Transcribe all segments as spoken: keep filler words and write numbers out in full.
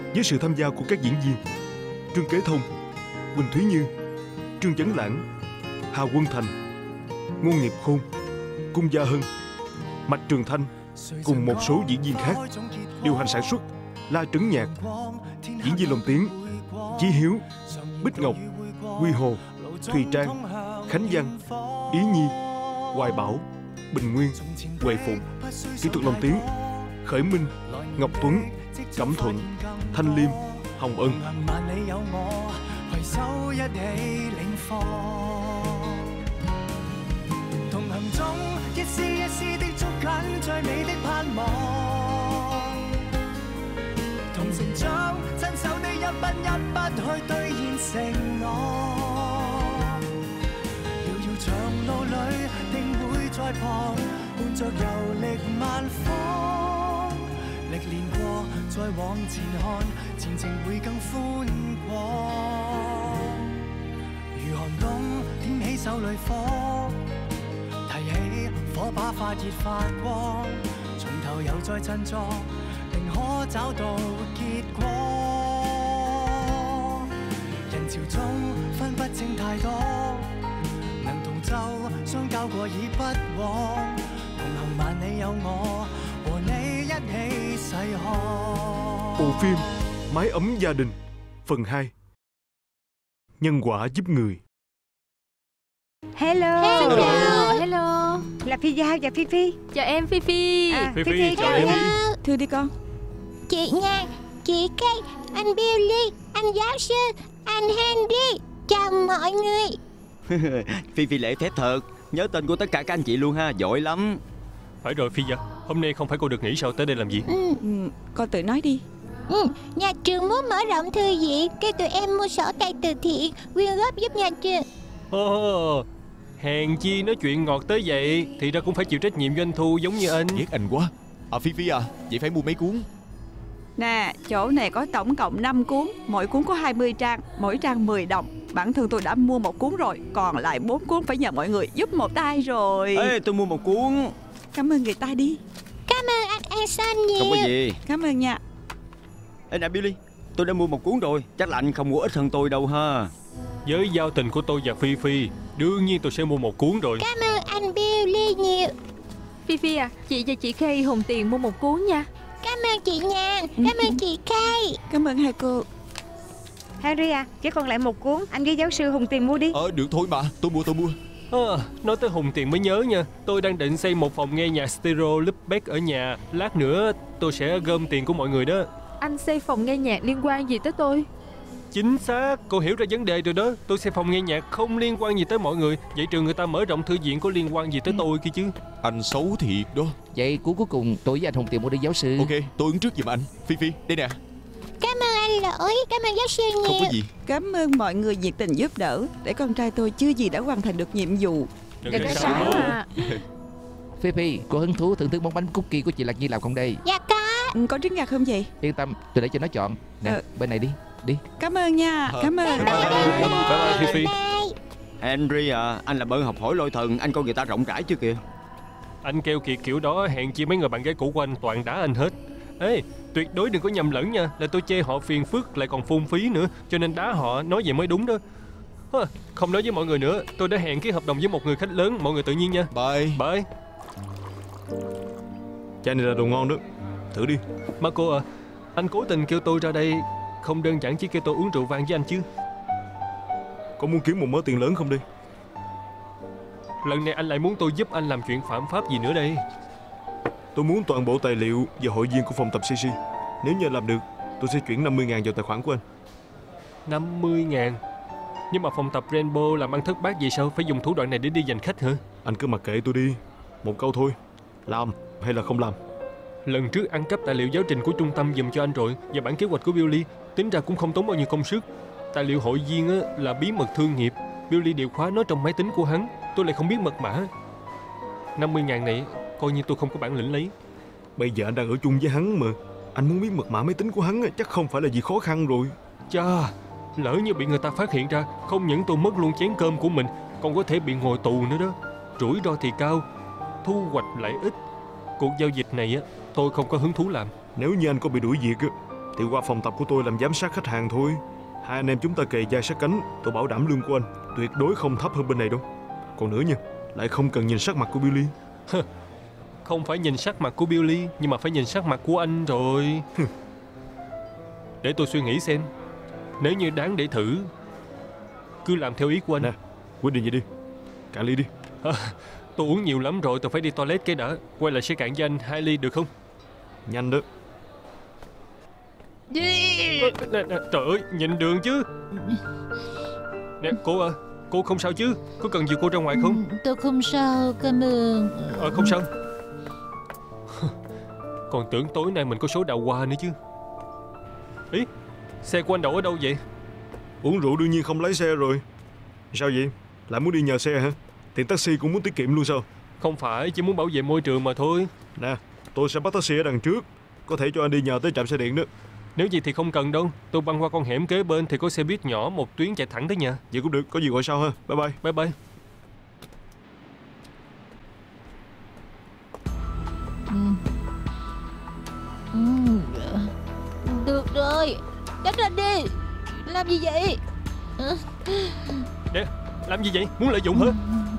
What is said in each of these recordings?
với sự tham gia của các diễn viên Trương Kế Thông, Quỳnh Thúy Như, Trương Chấn Lãng, Hà Quân Thành, Ngô Nghiệp Khôn, Cung Gia Hân, Mạch Trường Thanh cùng một số diễn viên khác. Điều hành sản xuất La Trấn Nhạc. Diễn viên lồng tiếng Chí Hiếu, Bích Ngọc, Quy Hồ, Thùy Trang, Khánh Văn, Ý Nhi, Hoài Bảo, Bình Nguyên, Huệ Phụng. Kỹ thuật lồng tiếng Khởi Minh, Ngọc Tuấn, Cẩm Thuận, Thanh Liêm, Hồng Ân. 同行中一絲一絲的捉緊最美的盼望，同成長親手的一筆一筆去兌現承諾，遙遙長路裏定會在旁伴着遊歷萬方，歷練過再往前看，前程會更寬廣，如寒冬點起手裏火。火把發熱發光，從頭又再振作，定可找到結果。人潮中分不清太多，能同舟相交過已不枉，同行萬里有我，和你一起細看。 Bộ phim Mái ấm gia đình phần hai. Nhân quả giúp người. Hello. Hello. Hello. Là Phi Giao và Phi Phi. Chào em Phi Phi. À, Phi Phi Phi, Phi chào chào em. em. Thưa đi con. Chị Nga, chị Kay, anh Billy, anh giáo sư, anh Henry. Chào mọi người. Phi Phi lễ phép thật. Nhớ tên của tất cả các anh chị luôn ha, giỏi lắm. Phải rồi Phi Giao, hôm nay không phải cô được nghỉ sao, tới đây làm gì? Ừ. Ừ, con tự nói đi. Ừ, nhà trường muốn mở rộng thư viện, cái tụi em mua sổ tay từ thiện, quyên góp giúp nhà trường. Ồ, hèn chi nói chuyện ngọt tới vậy, thì ra cũng phải chịu trách nhiệm doanh thu giống như anh. Ghét anh quá. À Phi Phi à, vậy phải mua mấy cuốn? Nè, chỗ này có tổng cộng năm cuốn, mỗi cuốn có hai mươi trang, mỗi trang mười đồng. Bản thân tôi đã mua một cuốn rồi, còn lại bốn cuốn phải nhờ mọi người giúp một tay rồi. Ê, tôi mua một cuốn. Cảm ơn người ta đi. Cảm ơn anh Anson nhiều. Không có gì. Cảm ơn nha. Ê nè Billy, tôi đã mua một cuốn rồi, chắc là anh không mua ít hơn tôi đâu ha. Với giao tình của tôi và Phi Phi, đương nhiên tôi sẽ mua một cuốn rồi. Cảm ơn anh Billy nhiều. Phi Phi à, chị và chị Kay hùng tiền mua một cuốn nha. Cảm ơn chị Nhàn. Cảm ơn chị Kay. Cảm ơn hai cô. Harry à, chỉ còn lại một cuốn, anh với giáo sư hùng tiền mua đi. Ờ được thôi mà, tôi mua tôi mua. À, nói tới hùng tiền mới nhớ nha, tôi đang định xây một phòng nghe nhạc stereo Lübeck ở nhà. Lát nữa tôi sẽ gom tiền của mọi người đó. Anh xây phòng nghe nhạc liên quan gì tới tôi? Chính xác, cô hiểu ra vấn đề rồi đó. Tôi xây phòng nghe nhạc không liên quan gì tới mọi người. Vậy trường người ta mở rộng thư viện có liên quan gì tới tôi kia chứ? Anh xấu thiệt đó. Vậy cuốn cuối cùng tôi với anh Hùng tiền mua đi giáo sư. Ok, tôi ứng trước giùm anh. Phi Phi, đây nè. Cảm ơn anh Lỗi. Cảm ơn giáo sư nhiều. Không có gì. Cảm ơn mọi người nhiệt tình giúp đỡ, để con trai tôi chưa gì đã hoàn thành được nhiệm vụ. Đừng có sao à. Phi Phi, có hứng thú thưởng thức món bánh cookie của chị Lạc Nhi làm không đây? Dạ có. Ừ, có trứng gà không vậy? Yên tâm, tôi để cho nó chọn. Nè, Ờ. bên này đi, đi. Cảm ơn nha. Ờ. Cảm ơn. Bye bye Phi Phi. Henry à, anh là bơn học hỏi lôi thần, anh coi người ta rộng rãi chưa kìa. Anh kêu kiệt kiểu đó, hèn chi mấy người bạn gái cũ của anh toàn đá anh hết. Ê, tuyệt đối đừng có nhầm lẫn nha, là tôi chê họ phiền phức lại còn phung phí nữa, cho nên đá họ, nói vậy mới đúng đó. Hơ, không nói với mọi người nữa, tôi đã hẹn ký hợp đồng với một người khách lớn, mọi người tự nhiên nha. Bye. Bye. Chai này là đồ ngon đó, thử đi. Marco à, anh cố tình kêu tôi ra đây, không đơn giản chỉ kêu tôi uống rượu vang với anh chứ. Có muốn kiếm một mớ tiền lớn không đi? Lần này anh lại muốn tôi giúp anh làm chuyện phạm pháp gì nữa đây? Tôi muốn toàn bộ tài liệu và hội viên của phòng tập xê xê. Nếu như anh làm được, tôi sẽ chuyển năm mươi ngàn vào tài khoản của anh. năm mươi ngàn? Nhưng mà phòng tập Rainbow làm ăn thất bát vậy sao? Phải dùng thủ đoạn này để đi giành khách hả? Anh cứ mặc kệ tôi đi. Một câu thôi, làm hay là không làm. Lần trước ăn cắp tài liệu giáo trình của trung tâm giùm cho anh rồi, và bản kế hoạch của Billy, tính ra cũng không tốn bao nhiêu công sức. Tài liệu hội viên á, là bí mật thương nghiệp, Billy điều khóa nó trong máy tính của hắn, tôi lại không biết mật mã. năm mươi ngàn này coi như tôi không có bản lĩnh lấy. Bây giờ anh đang ở chung với hắn mà. Anh muốn biết mật mã máy tính của hắn chắc không phải là gì khó khăn rồi. Chà, lỡ như bị người ta phát hiện ra, không những tôi mất luôn chén cơm của mình, còn có thể bị ngồi tù nữa đó. Rủi ro thì cao, thu hoạch lại ít. Cuộc giao dịch này á, tôi không có hứng thú làm. Nếu như anh có bị đuổi việc á, thì qua phòng tập của tôi làm giám sát khách hàng thôi. Hai anh em chúng ta kề vai sát cánh, tôi bảo đảm lương của anh tuyệt đối không thấp hơn bên này đâu. Còn nữa nha, lại không cần nhìn sắc mặt của Billy. Không phải nhìn sắc mặt của Billy, nhưng mà phải nhìn sắc mặt của anh rồi. Để tôi suy nghĩ xem. Nếu như đáng để thử, cứ làm theo ý của anh. Nè, quyết định vậy đi. Cạn ly đi. À, tôi uống nhiều lắm rồi, tôi phải đi toilet cái đã. Quay lại sẽ cạn cho anh hai ly được không? Nhanh đó. Nè, nè, trời ơi, nhịn đường chứ. Nè, cô à, cô không sao chứ? Có cần gì cô ra ngoài không? Tôi không sao, cảm ơn. Ờ, không sao. Còn tưởng tối nay mình có số đào hoa nữa chứ. Ý, xe của anh đậu ở đâu vậy? Uống rượu đương nhiên không lái xe rồi. Sao vậy? Lại muốn đi nhờ xe hả? Tiền taxi cũng muốn tiết kiệm luôn sao? Không phải, chỉ muốn bảo vệ môi trường mà thôi. Nè, tôi sẽ bắt taxi ở đằng trước. Có thể cho anh đi nhờ tới trạm xe điện đó. Nếu gì thì không cần đâu. Tôi băng qua con hẻm kế bên thì có xe buýt nhỏ một tuyến chạy thẳng tới nhà. Vậy cũng được, có gì gọi sau ha. Bye bye. Bye bye. Ừ. Ừ. Được rồi, đánh anh đi. Làm gì vậy? Nè, làm gì vậy? Muốn lợi dụng hả?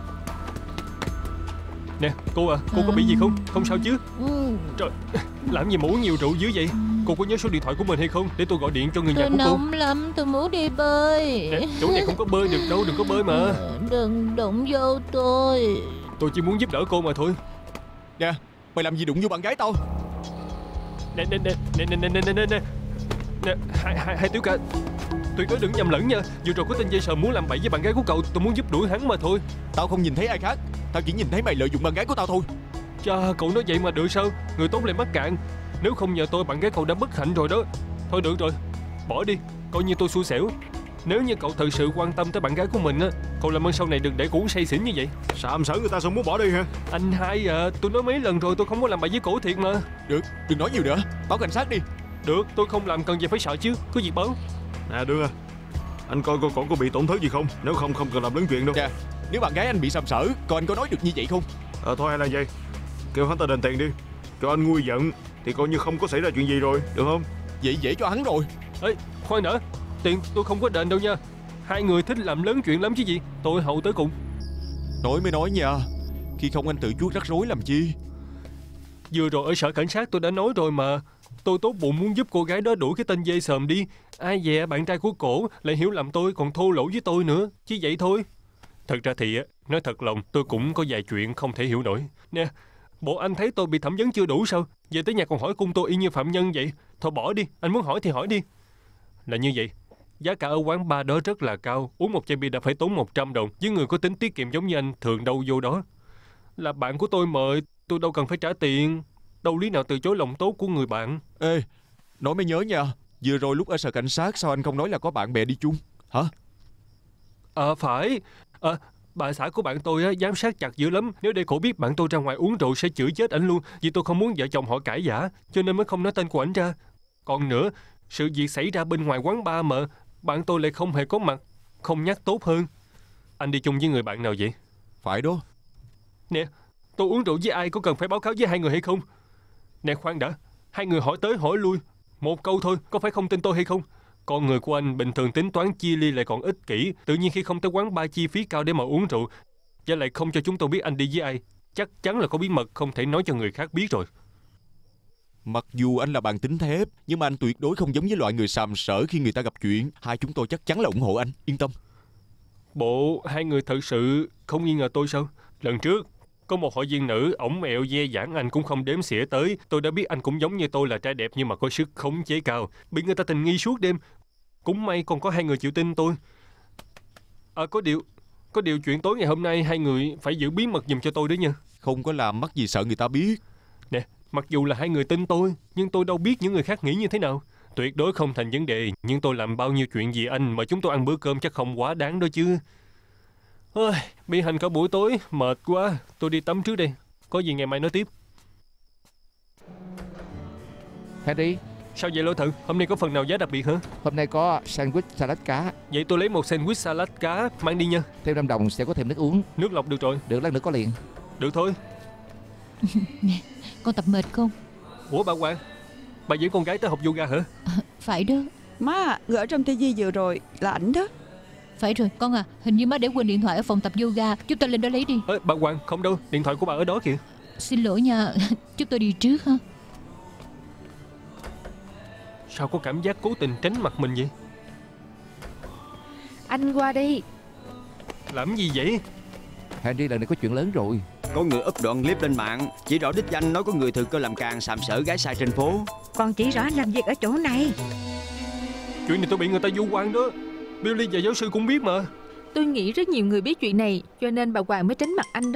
Nè, cô à, cô có bị gì không? Không sao chứ? Trời, làm gì mà uống nhiều rượu dữ vậy? Cô có nhớ số điện thoại của mình hay không? Để tôi gọi điện cho người nhà của cô. Tôi nóng lắm, tôi muốn đi bơi. Nè, chỗ này không có bơi được đâu, đừng có bơi mà. Đừng đụng vô tôi. Tôi chỉ muốn giúp đỡ cô mà thôi. Nè, mày làm gì đụng vô bạn gái tao? Nè, nè, nè, nè, nè, nè, nè, nè, nè. Nè, hai, hai, hai tiểu ca, tuyệt đối đừng nhầm lẫn nha. Vừa rồi có tên dây sờn muốn làm bậy với bạn gái của cậu, tôi muốn giúp đuổi hắn mà thôi. Tao không nhìn thấy ai khác, tao chỉ nhìn thấy mày lợi dụng bạn gái của tao thôi. Chà, cậu nói vậy mà được sao? Người tốt lại mắc cạn. Nếu không nhờ tôi, bạn gái cậu đã bất hạnh rồi đó. Thôi được rồi, bỏ đi, coi như tôi xui xẻo. Nếu như cậu thật sự quan tâm tới bạn gái của mình á, cậu làm ơn sau này đừng để cổ say xỉn như vậy. Sàm sỡ người ta sao muốn bỏ đi hả? Anh hai à, tôi nói mấy lần rồi, tôi không có làm bậy với cổ thiệt mà. Được, đừng nói nhiều nữa, báo cảnh sát đi. Được, tôi không làm, cần gì phải sợ chứ. Có gì báo. Nè được à, anh coi coi cổ có bị tổn thương gì không. Nếu không, không cần làm lớn chuyện đâu. Chà, nếu bạn gái anh bị sàm sỡ, coi anh có nói được như vậy không? Ờ thôi hay là vậy, kêu hắn ta đền tiền đi. Cho anh nguôi giận thì coi như không có xảy ra chuyện gì rồi, được không? Vậy dễ cho hắn rồi. Ê, khoan đã, tiền tôi không có đền đâu nha. Hai người thích làm lớn chuyện lắm chứ gì. Tôi hậu tới cùng. Nói mới nói nha, khi không anh tự chuốc rắc rối làm chi. Vừa rồi ở sở cảnh sát tôi đã nói rồi mà. Tôi tốt bụng muốn giúp cô gái đó đuổi cái tên dê sờm đi. Ai dè bạn trai của cổ lại hiểu lầm tôi, còn thô lỗ với tôi nữa. Chỉ vậy thôi. Thật ra thì nói thật lòng, tôi cũng có vài chuyện không thể hiểu nổi. Nè, bộ anh thấy tôi bị thẩm vấn chưa đủ sao? Về tới nhà còn hỏi cung tôi y như phạm nhân vậy. Thôi bỏ đi, anh muốn hỏi thì hỏi đi. Là như vậy, giá cả ở quán bar đó rất là cao. Uống một chai bia đã phải tốn một trăm đồng. Với người có tính tiết kiệm giống như anh, thường đâu vô đó. Là bạn của tôi mời, tôi đâu cần phải trả tiền. Đâu lý nào từ chối lòng tốt của người bạn. Ê, nói mới nhớ nha, vừa rồi lúc ở sở cảnh sát sao anh không nói là có bạn bè đi chung hả? À phải. À, bà xã của bạn tôi á, giám sát chặt dữ lắm. Nếu để cổ biết bạn tôi ra ngoài uống rượu sẽ chửi chết ảnh luôn. Vì tôi không muốn vợ chồng họ cãi vã, cho nên mới không nói tên của ảnh ra. Còn nữa, sự việc xảy ra bên ngoài quán bar mà bạn tôi lại không hề có mặt, không nhắc tốt hơn. Anh đi chung với người bạn nào vậy? Phải đó. Nè, tôi uống rượu với ai có cần phải báo cáo với hai người hay không? Nè khoan đã, hai người hỏi tới hỏi lui một câu thôi, có phải không tin tôi hay không? Con người của anh bình thường tính toán chia ly lại còn ích kỷ. Tự nhiên khi không tới quán bar chi phí cao để mà uống rượu, và lại không cho chúng tôi biết anh đi với ai. Chắc chắn là có bí mật không thể nói cho người khác biết rồi. Mặc dù anh là bạn tính thép, nhưng mà anh tuyệt đối không giống với loại người sàm sỡ khi người ta gặp chuyện. Hai chúng tôi chắc chắn là ủng hộ anh, yên tâm. Bộ hai người thật sự không nghi ngờ tôi sao? Lần trước có một hội viên nữ, ổng mẹo dè dãn anh cũng không đếm xỉa tới. Tôi đã biết anh cũng giống như tôi là trai đẹp nhưng mà có sức khống chế cao, bị người ta tình nghi suốt đêm. Cũng may còn có hai người chịu tin tôi. À có điều Có điều chuyện tối ngày hôm nay hai người phải giữ bí mật giùm cho tôi đấy nha. Không có làm mắc gì sợ người ta biết. Nè, mặc dù là hai người tin tôi, nhưng tôi đâu biết những người khác nghĩ như thế nào. Tuyệt đối không thành vấn đề. Nhưng tôi làm bao nhiêu chuyện vì anh mà chúng tôi ăn bữa cơm chắc không quá đáng đâu chứ. Ôi, bị hành cả buổi tối, mệt quá. Tôi đi tắm trước đây. Có gì ngày mai nói tiếp. Harry, sao vậy Lỗ Thận? Hôm nay có phần nào giá đặc biệt hả? Hôm nay có sandwich salad cá. Vậy tôi lấy một sandwich salad cá mang đi nha. Thêm năm đồng sẽ có thêm nước uống. Nước lọc được rồi. Được, lát nữa có liền. Được thôi. Nè, con tập mệt không? Ủa bà Hoàng, Bà dẫn con gái tới học yoga hả? À, phải đó. Má, người ở trong tivi vừa rồi là ảnh đó. Phải rồi con à, hình như má để quên điện thoại ở phòng tập yoga. Chúng ta lên đó lấy đi. Ê, bà Hoàng, không đâu, điện thoại của bà ở đó kìa. Xin lỗi nha, chúng tôi đi trước ha. Sao có cảm giác cố tình tránh mặt mình vậy? Anh qua đi. Làm gì vậy? Henry, lần này có chuyện lớn rồi. Có người up đoạn clip lên mạng chỉ rõ đích danh nói có người thừa cơ làm càng sàm sỡ gái sai trên phố. Còn chỉ rõ anh làm việc ở chỗ này. Chuyện này tôi bị người ta vu oan đó. Billy và giáo sư cũng biết mà. Tôi nghĩ rất nhiều người biết chuyện này, cho nên bà Hoàng mới tránh mặt anh đó.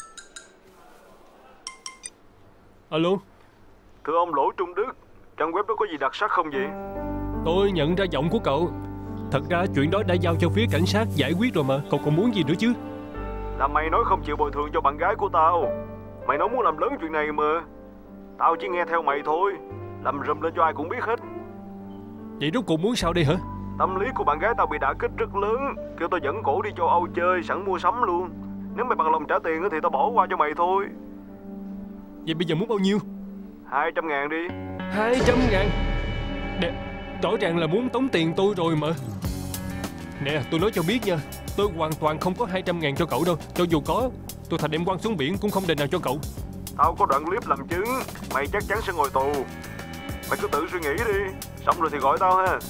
Alo. Thưa ông Lỗ Trung Đức, trang web đó có gì đặc sắc không vậy? Tôi nhận ra giọng của cậu. Thật ra chuyện đó đã giao cho phía cảnh sát giải quyết rồi mà. Cậu còn muốn gì nữa chứ? Là mày nói không chịu bồi thường cho bạn gái của tao. Mày nói muốn làm lớn chuyện này mà. Tao chỉ nghe theo mày thôi. Làm rùm lên cho ai cũng biết hết. Vậy rốt cuộc muốn sao đây hả? Tâm lý của bạn gái tao bị đả kích rất lớn. Kêu tao dẫn cổ đi châu Âu chơi, sẵn mua sắm luôn. Nếu mày bằng lòng trả tiền thì tao bỏ qua cho mày thôi. Vậy bây giờ muốn bao nhiêu? Hai trăm ngàn đi. Hai trăm ngàn? Nè, rõ ràng là muốn tống tiền tôi rồi mà. Nè, tôi nói cho biết nha, tôi hoàn toàn không có hai trăm ngàn cho cậu đâu. Cho dù có, tôi thà đem quăng xuống biển cũng không đền nào cho cậu. Tao có đoạn clip làm chứng. Mày chắc chắn sẽ ngồi tù. Mày cứ tự suy nghĩ đi. Xong rồi thì gọi tao ha.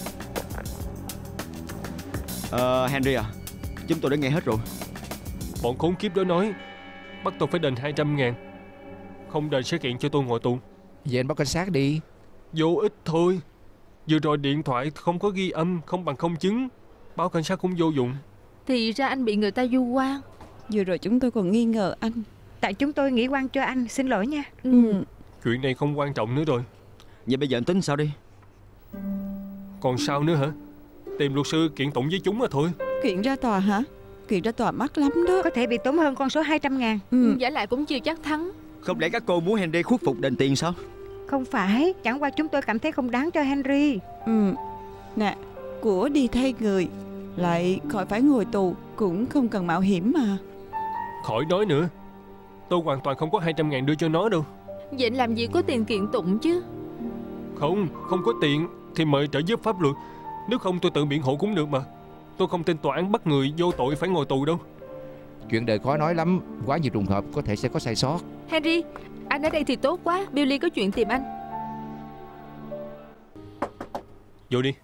Ờ, Henry à, chúng tôi đã nghe hết rồi. Bọn khốn kiếp đó nói bắt tôi phải đền hai trăm ngàn. Không đền sẽ kiện cho tôi ngồi tù. Vậy anh báo cảnh sát đi. Vô ích thôi. Vừa rồi điện thoại không có ghi âm, không bằng không chứng. Báo cảnh sát cũng vô dụng. Thì ra anh bị người ta vu oan. Vừa rồi chúng tôi còn nghi ngờ anh. Tại chúng tôi nghĩ oan cho anh, xin lỗi nha. Ừ. Chuyện này không quan trọng nữa rồi. Vậy bây giờ anh tính sao đi? Còn sao nữa hả? Tìm luật sư kiện tụng với chúng mà thôi. Kiện ra tòa hả? Kiện ra tòa mắc lắm đó. Có thể bị tốn hơn con số hai trăm ngàn. Ừ. Giả lại cũng chưa chắc thắng. Không lẽ các cô muốn Henry khuất phục đền tiền sao? Không phải, chẳng qua chúng tôi cảm thấy không đáng cho Henry. Ừ. Nè, của đi thay người, lại khỏi phải ngồi tù, cũng không cần mạo hiểm mà. Khỏi nói nữa. Tôi hoàn toàn không có hai trăm ngàn đưa cho nó đâu. Vậy làm gì có tiền kiện tụng chứ? Không, không có tiền thì mời trợ giúp pháp luật. Nếu không tôi tự biện hộ cũng được mà. Tôi không tin tòa án bắt người vô tội phải ngồi tù đâu. Chuyện đời khó nói lắm. Quá nhiều trùng hợp, có thể sẽ có sai sót. Henry, anh ở đây thì tốt quá. Billy có chuyện tìm anh. Vô đi.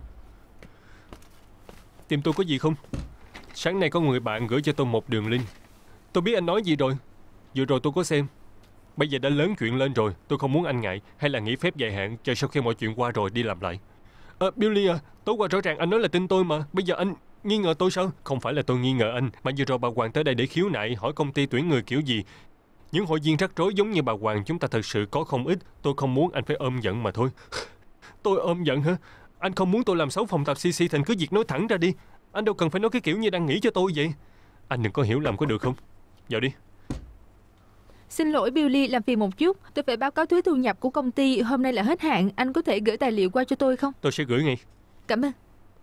Tìm tôi có gì không? Sáng nay có người bạn gửi cho tôi một đường link. Tôi biết anh nói gì rồi. Vừa rồi tôi có xem. Bây giờ đã lớn chuyện lên rồi. Tôi không muốn anh ngại. Hay là nghỉ phép dài hạn chờ sau khi mọi chuyện qua rồi đi làm lại. À, Billy à, tối qua rõ ràng anh nói là tin tôi mà. Bây giờ anh nghi ngờ tôi sao? Không phải là tôi nghi ngờ anh, mà vừa rồi bà Hoàng tới đây để khiếu nại, hỏi công ty tuyển người kiểu gì. Những hội viên rắc rối giống như bà Hoàng chúng ta thật sự có không ít. Tôi không muốn anh phải ôm giận mà thôi. Tôi ôm giận hả? Anh không muốn tôi làm xấu phòng tập xê xê thành cứ việc nói thẳng ra đi. Anh đâu cần phải nói cái kiểu như đang nghĩ cho tôi vậy. Anh đừng có hiểu lầm có được không? Vào đi. Xin lỗi Billy, làm phiền một chút. Tôi phải báo cáo thuế thu nhập của công ty. Hôm nay là hết hạn. Anh có thể gửi tài liệu qua cho tôi không? Tôi sẽ gửi ngay. Cảm ơn.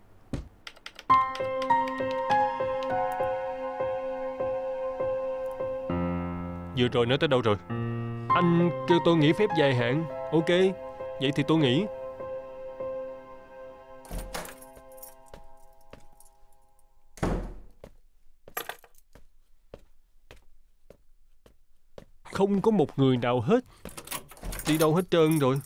Vừa rồi nói tới đâu rồi? Anh kêu tôi nghỉ phép dài hạn. Ok, vậy thì tôi nghỉ. Không có một người nào hết. Đi đâu hết trơn rồi.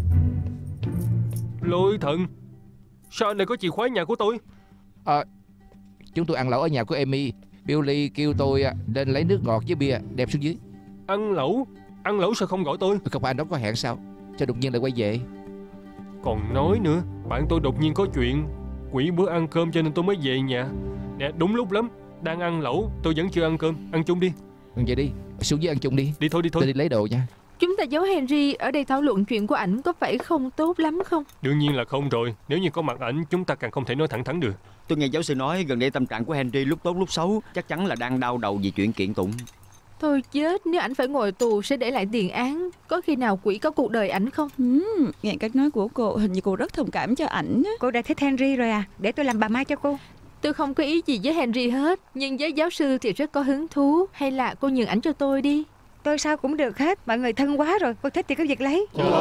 Lôi Thần, sao anh lại có chìa khóa nhà của tôi? À, chúng tôi ăn lẩu ở nhà của Amy. Billy kêu tôi lên lấy nước ngọt với bia đem xuống dưới. Ăn lẩu? Ăn lẩu sao không gọi tôi? Không phải anh đó có hẹn sao? Sao đột nhiên lại quay về? Còn nói nữa, bạn tôi đột nhiên có chuyện, quỷ bữa ăn cơm cho nên tôi mới về nhà. Nè, đúng lúc lắm. Đang ăn lẩu, tôi vẫn chưa ăn cơm. Ăn chung đi. Ừ, vậy đi, xuống dưới ăn chung đi. Đi thôi, đi thôi. Tôi đi lấy đồ nha. Chúng ta giấu Henry ở đây thảo luận chuyện của ảnh có phải không tốt lắm không? Đương nhiên là không rồi. Nếu như có mặt ảnh, chúng ta càng không thể nói thẳng thắn được. Tôi nghe giáo sư nói gần đây tâm trạng của Henry lúc tốt lúc xấu. Chắc chắn là đang đau đầu vì chuyện kiện tụng. Thôi chết, nếu ảnh phải ngồi tù sẽ để lại tiền án. Có khi nào quỷ có cuộc đời ảnh không? Ừ, nghe cách nói của cô, hình như cô rất thông cảm cho ảnh. Cô đã thích Henry rồi à? Để tôi làm bà Mai cho cô. Tôi không có ý gì với Henry hết. Nhưng với giáo sư thì rất có hứng thú. Hay là cô nhường ảnh cho tôi đi. Tôi sao cũng được hết. Mọi người thân quá rồi. Cô thích thì cứ việc lấy. Tôi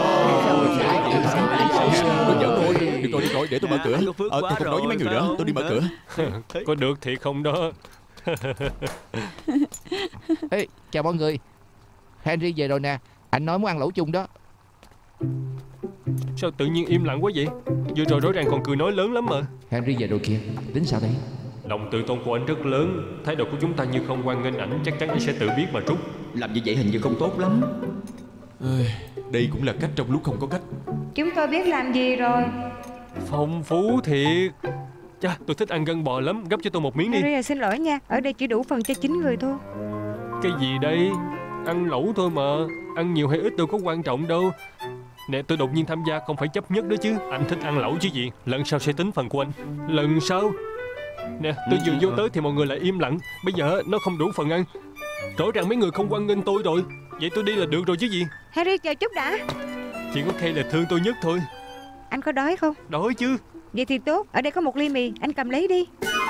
giỡn thôi. Được rồi, được rồi, để tôi mở cửa. Ờ, tôi không nói với mấy người nữa. Tôi đi mở cửa. Có được thì không đó. Ê, chào mọi người. Henry về rồi nè. Anh nói muốn ăn lẩu chung đó. Sao tự nhiên im lặng quá vậy? Vừa rồi rõ ràng còn cười nói lớn lắm mà. Henry về rồi kìa. Tính sao đây? Lòng tự tôn của anh rất lớn. Thái độ của chúng ta như không hoan nghênh ảnh, chắc chắn anh sẽ tự biết mà rút. Làm như vậy hình như không tốt lắm. Đây cũng là cách trong lúc không có cách. Chúng tôi biết làm gì rồi. Phong phú thiệt. Chà, tôi thích ăn gân bò lắm. Gấp cho tôi một miếng đi. Henry, xin lỗi nha. Ở đây chỉ đủ phần cho chín người thôi. Cái gì đây? Ăn lẩu thôi mà. Ăn nhiều hay ít đâu có quan trọng đâu. Nè, tôi đột nhiên tham gia không phải chấp nhất đó chứ. Anh thích ăn lẩu chứ gì. Lần sau sẽ tính phần của anh. Lần sau. Nè, tôi vừa vô tới thì mọi người lại im lặng. Bây giờ nó không đủ phần ăn. Rõ ràng mấy người không hoan nghênh tôi rồi. Vậy tôi đi là được rồi chứ gì. Henry, chờ chút đã. Chỉ có Kay là thương tôi nhất thôi. Anh có đói không? Đói chứ. Vậy thì tốt. Ở đây có một ly mì. Anh cầm lấy đi.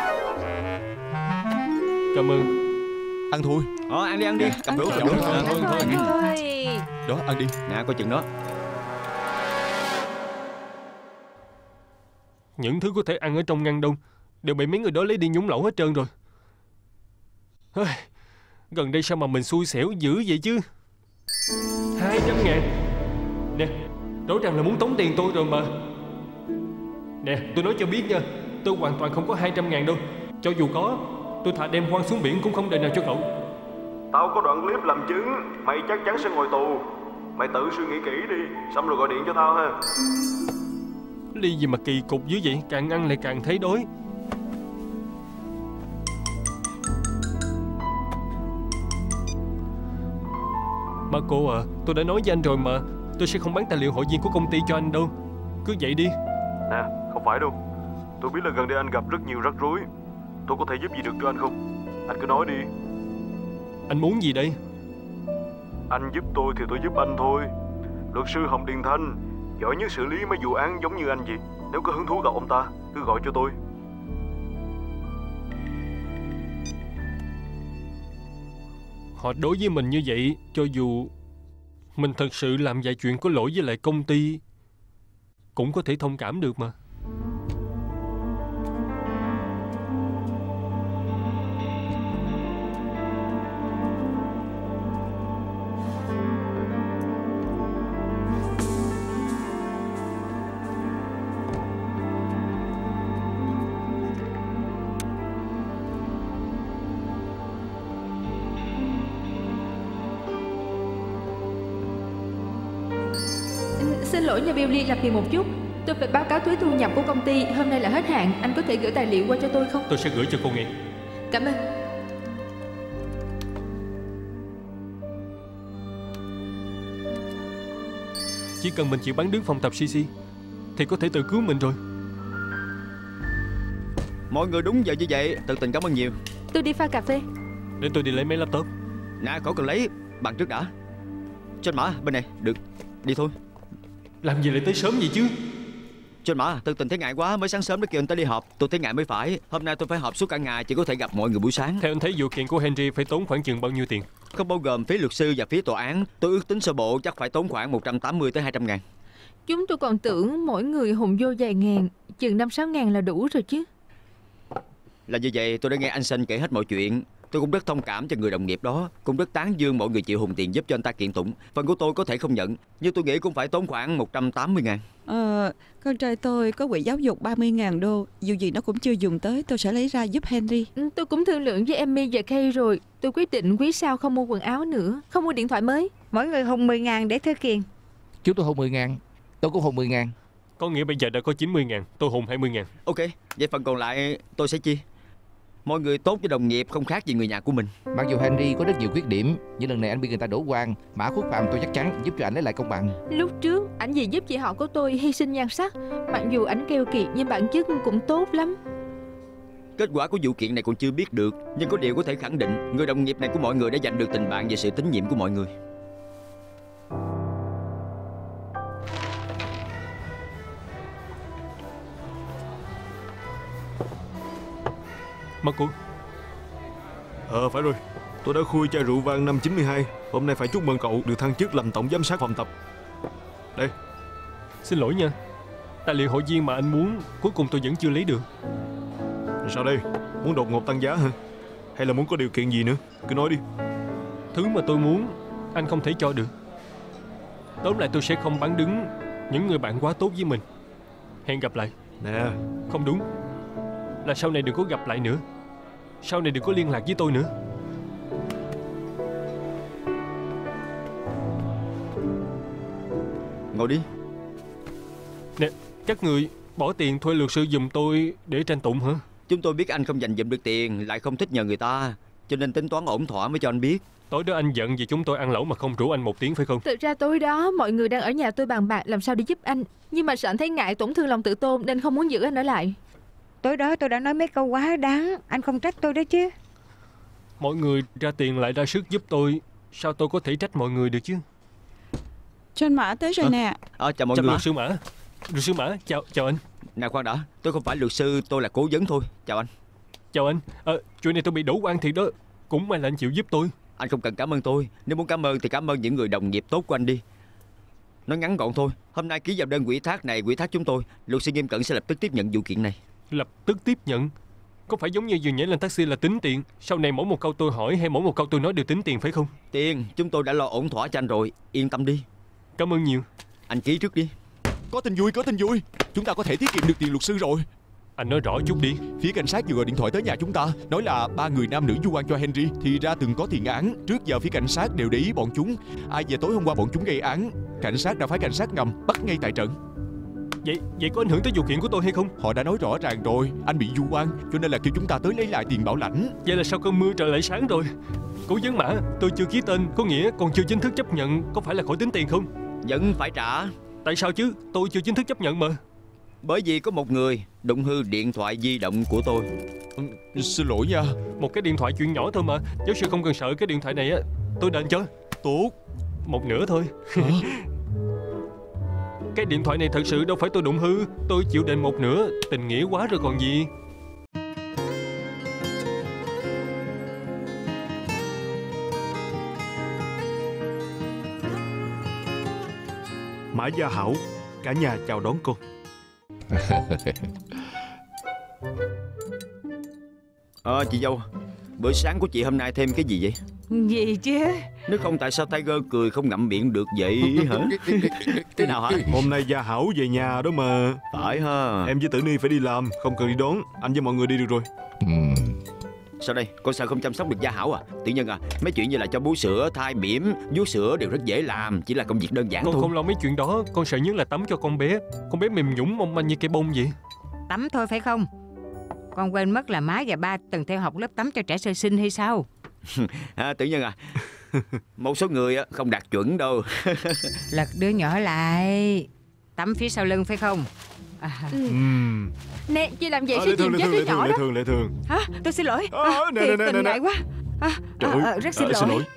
Cảm ơn. Ăn thôi. Ờ, ăn đi, ăn đi. Cầm đủ, cầm đủ. Thôi, thôi, thôi. Đó, ăn đi. Nè, coi chừng đó. Những thứ có thể ăn ở trong ngăn đông đều bị mấy người đó lấy đi nhúng lẩu hết trơn rồi. Gần đây sao mà mình xui xẻo dữ vậy chứ. Hai trăm ngàn. Nè, rõ ràng là muốn tống tiền tôi rồi mà. Nè, tôi nói cho biết nha, tôi hoàn toàn không có hai trăm ngàn đâu. Cho dù có, tôi thà đem hoang xuống biển cũng không đền nào cho cậu. Tao có đoạn clip làm chứng. Mày chắc chắn sẽ ngồi tù. Mày tự suy nghĩ kỹ đi, xong rồi gọi điện cho tao ha. Ly gì mà kỳ cục dữ vậy. Càng ăn lại càng thấy đói. Marco à, tôi đã nói với anh rồi mà. Tôi sẽ không bán tài liệu hội viên của công ty cho anh đâu. Cứ vậy đi. Nè, không phải đâu. Tôi biết là gần đây anh gặp rất nhiều rắc rối. Tôi có thể giúp gì được cho anh không? Anh cứ nói đi. Anh muốn gì đây? Anh giúp tôi thì tôi giúp anh thôi. Luật sư Hồng Điền Thanh giỏi nhất xử lý mấy vụ án giống như anh vậy. Nếu có hứng thú gặp ông ta, cứ gọi cho tôi. Họ đối với mình như vậy, cho dù mình thật sự làm vài chuyện có lỗi với lại công ty, cũng có thể thông cảm được mà. Xin lỗi nha Billy, làm phiền một chút. Tôi phải báo cáo thuế thu nhập của công ty. Hôm nay là hết hạn. Anh có thể gửi tài liệu qua cho tôi không? Tôi sẽ gửi cho cô nghe. Cảm ơn. Chỉ cần mình chịu bán đứng phòng tập xê xê thì có thể tự cứu mình rồi. Mọi người đúng giờ như vậy. Tự tình cảm ơn nhiều. Tôi đi pha cà phê. Để tôi đi lấy máy laptop. Nè, khỏi cần lấy. Bằng trước đã. Trên Mã, bên này. Được, đi thôi. Làm gì lại tới sớm vậy chứ? Trên Mã, Tự tình thấy ngại quá. Mới sáng sớm đã kêu anh tới đi họp. Tôi thấy ngại mới phải. Hôm nay tôi phải họp suốt cả ngày, chỉ có thể gặp mọi người buổi sáng. Theo anh thấy vụ kiện của Henry phải tốn khoảng chừng bao nhiêu tiền? Không bao gồm phí luật sư và phí tòa án. Tôi ước tính sơ bộ chắc phải tốn khoảng một trăm tám mươi tới hai trăm ngàn. Chúng tôi còn tưởng mỗi người hùng vô vài ngàn. Chừng năm sáu ngàn là đủ rồi chứ. Là như vậy, tôi đã nghe anh Sinh kể hết mọi chuyện. Tôi cũng rất thông cảm cho người đồng nghiệp đó. Cũng rất tán dương mọi người chịu hùng tiền giúp cho anh ta kiện tụng. Phần của tôi có thể không nhận, nhưng tôi nghĩ cũng phải tốn khoảng một trăm tám mươi ngàn. Ờ, con trai tôi có quỹ giáo dục ba mươi ngàn đô. Dù gì nó cũng chưa dùng tới, tôi sẽ lấy ra giúp Henry. Ừ, tôi cũng thương lượng với Emmy và Kay rồi. Tôi quyết định quý sau không mua quần áo nữa, không mua điện thoại mới. Mỗi người hùng mười ngàn để thư kiện. Chú tôi hùng mười ngàn. Tôi cũng hùng mười ngàn. Có nghĩa bây giờ đã có chín mươi ngàn. Tôi hùng hai mươi ngàn. Ok, vậy phần còn lại tôi sẽ chia. Mọi người tốt với đồng nghiệp không khác gì người nhà của mình. Mặc dù Henry có rất nhiều khuyết điểm, nhưng lần này anh bị người ta đổ oan. Mã Khuất Phạm tôi chắc chắn giúp cho anh lấy lại công bằng. Lúc trước ảnh vì giúp chị họ của tôi hy sinh nhan sắc. Mặc dù ảnh keo kiệt nhưng bản chất cũng tốt lắm. Kết quả của vụ kiện này còn chưa biết được, nhưng có điều có thể khẳng định người đồng nghiệp này của mọi người đã giành được tình bạn và sự tín nhiệm của mọi người. Marco. Ờ phải rồi. Tôi đã khui chai rượu vang năm chín mươi hai. Hôm nay phải chúc mừng cậu được thăng chức làm tổng giám sát phòng tập. Đây. Xin lỗi nha, tài liệu hội viên mà anh muốn cuối cùng tôi vẫn chưa lấy được. Sao đây? Muốn đột ngột tăng giá hả? Hay là muốn có điều kiện gì nữa? Cứ nói đi. Thứ mà tôi muốn anh không thể cho được. Tóm lại tôi sẽ không bán đứng những người bạn quá tốt với mình. Hẹn gặp lại. Nè. Không đúng, là sau này đừng có gặp lại nữa. Sau này đừng có liên lạc với tôi nữa. Ngồi đi. Nè, các người bỏ tiền thuê luật sư giùm tôi để tranh tụng hả? Chúng tôi biết anh không dành dụm được tiền, lại không thích nhờ người ta, cho nên tính toán ổn thỏa mới cho anh biết. Tối đó anh giận vì chúng tôi ăn lẩu mà không rủ anh một tiếng phải không? Thực ra tối đó mọi người đang ở nhà tôi bàn bạc làm sao để giúp anh, nhưng mà sợ anh thấy ngại tổn thương lòng tự tôn nên không muốn giữ anh ở lại. Tối đó tôi đã nói mấy câu quá đáng, anh không trách tôi đó chứ. Mọi người ra tiền lại ra sức giúp tôi, sao tôi có thể trách mọi người được chứ? Trên Mã tới rồi à, nè. À, chào mọi chào người. Luật sư Mã. Luật sư Mã, chào chào anh. Nè khoan đã, tôi không phải luật sư, tôi là cố vấn thôi. Chào anh. Chào anh. À, chuyện này tôi bị đổ oan thiệt đó. Cũng may là anh chịu giúp tôi. Anh không cần cảm ơn tôi. Nếu muốn cảm ơn thì cảm ơn những người đồng nghiệp tốt của anh đi. Nói ngắn gọn thôi, hôm nay ký vào đơn ủy thác này, ủy thác chúng tôi, luật sư Nghiêm Cẩn sẽ lập tức tiếp nhận vụ kiện này. Lập tức tiếp nhận? Có phải giống như vừa nhảy lên taxi là tính tiền, sau này mỗi một câu tôi hỏi hay mỗi một câu tôi nói đều tính tiền phải không? Tiền, chúng tôi đã lo ổn thỏa cho anh rồi, yên tâm đi. Cảm ơn nhiều. Anh ký trước đi. Có tin vui, có tin vui. Chúng ta có thể tiết kiệm được tiền luật sư rồi. Anh nói rõ chút đi. Phía cảnh sát vừa gọi điện thoại tới nhà chúng ta, nói là ba người nam nữ vu oan cho Henry thì ra từng có tiền án. Trước giờ phía cảnh sát đều để ý bọn chúng. Ai về tối hôm qua bọn chúng gây án, cảnh sát đã phái cảnh sát ngầm bắt ngay tại trận. Vậy vậy có ảnh hưởng tới vụ kiện của tôi hay không? Họ đã nói rõ ràng rồi, anh bị vu oan, cho nên là kêu chúng ta tới lấy lại tiền bảo lãnh. Vậy là sau cơn mưa trời lại sáng rồi. Cố vấn Mã, tôi chưa ký tên, có nghĩa còn chưa chính thức chấp nhận, có phải là khỏi tính tiền không? Vẫn phải trả. Tại sao chứ? Tôi chưa chính thức chấp nhận mà. Bởi vì có một người đụng hư điện thoại di động của tôi. ừ, Xin lỗi nha. Một cái điện thoại chuyện nhỏ thôi mà. Giáo sư không cần sợ cái điện thoại này á. Tôi đền cho. Tốt. Một nửa thôi. Cái điện thoại này thật sự đâu phải tôi đụng hư. Tôi chịu đền một nửa. Tình nghĩa quá rồi còn gì. Mã Gia Hảo, cả nhà chào đón con. Ờ chị dâu, bữa sáng của chị hôm nay thêm cái gì vậy? Gì chứ? Nếu không tại sao Tiger cười không ngậm miệng được vậy hả? Thế nào hả? Hôm nay Gia Hảo về nhà đó mà. Phải ha. Em với Tử Ni phải đi làm, không cần đi đón. Anh với mọi người đi được rồi. Sao đây? Con sợ không chăm sóc được Gia Hảo à? Tự nhiên à, mấy chuyện như là cho bú sữa, thai bỉm, vú sữa đều rất dễ làm, chỉ là công việc đơn giản con thôi. Con không lo mấy chuyện đó, con sợ nhất là tắm cho con bé. Con bé mềm nhũn mong manh như cây bông vậy. Tắm thôi phải không? Con quên mất là má và ba từng theo học lớp tắm cho trẻ sơ sinh hay sao? À, tự nhiên à, một số người không đạt chuẩn đâu. Lật đứa nhỏ lại. Tắm phía sau lưng phải không? À. Ừ. Uhm. Nè, chị làm vậy à, sẽ chìm chết đứa nhỏ đó. Lệ thường, lệ thường. Hả? Tôi xin lỗi. À, à, nè, Thiệt nè, tình nè, ngại nè. quá. À, Trời à, ơi, à, rất xin, à, lỗi. xin lỗi.